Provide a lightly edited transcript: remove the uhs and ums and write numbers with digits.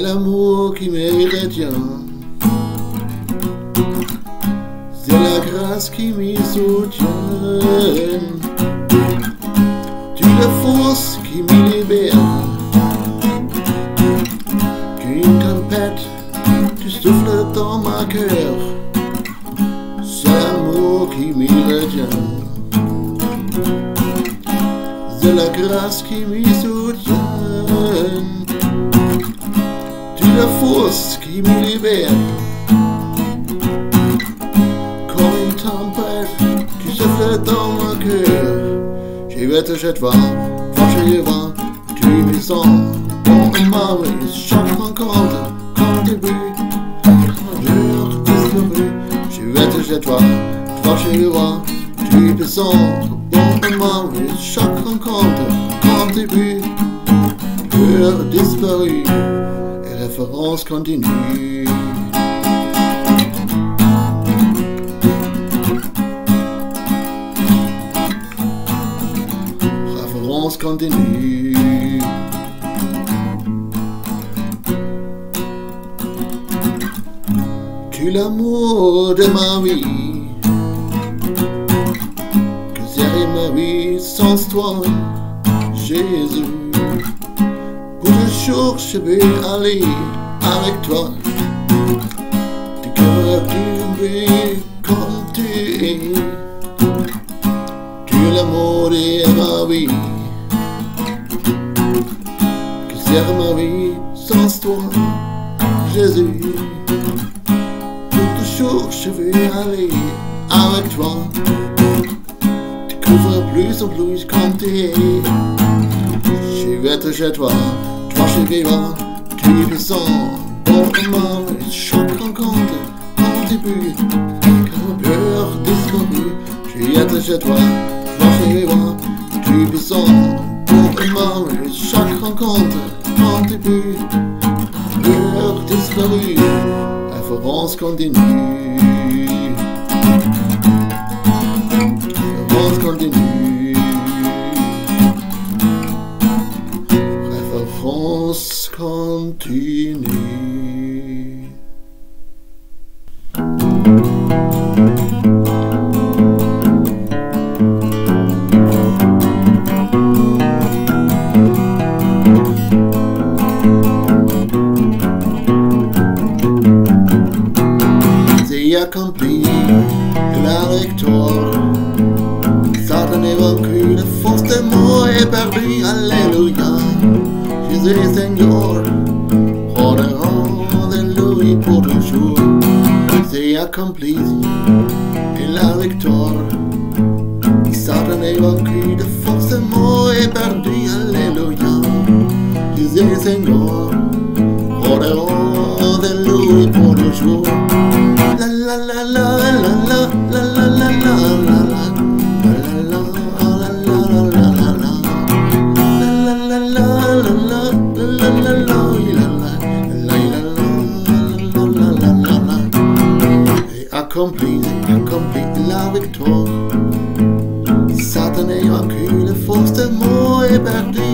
l'amour qui me retient, c'est la grâce qui m'y soutient, tu la force qui m'y libère, qu'une tempête tu souffles dans ma cœur, c'est l'amour qui m'y retient, c'est la grâce qui m'y soutient, tu la force qui m'y libère, comme une tempête qui souffle dans mon cœur. Je vais te jeter, fâcher vent, tu es puissant, bon et mauvais, chaque rencontre, comme début, je disparu. Je vais te jeter, fâcher vent, tu es puissant, bon et mauvais, chaque rencontre, comme début, je disparu. Référence continue. Référence continue. Tu es l'amour de ma vie, que serait ma vie sans toi, Jésus? Pour toujours je vais aller avec toi, du cœur du bruit comme tu es. Tu es l'amour de ma vie, que sert ma vie sans toi, Jésus? Pour toujours je vais aller avec toi, tu couvres plus en plus comme tu es. Je vais te jeter, toi je vais vivant, tu es puissant, bon et mauvais, chaque rencontre, en début, comme peur disparu. Je vais te jeter, toi je vais vivant, tu es puissant, bon et mauvais, chaque rencontre, en début, peur disparu. Référence continue. Référence continue. Référence continue. C'est accompli, la victoire. Satan est vaincu, la force des morts est perdue. Alléluia. Jésus Seigneur, alléluia pour toujours. C'est accompli, et la victoire. Satan est vaincu, la force des morts est perdue. Alléluia. Jésus Seigneur, alléluia pour toujours. La la la la la la la la la la la. Accompli la victoire. Satan est vaincu, la force des morts est perdue.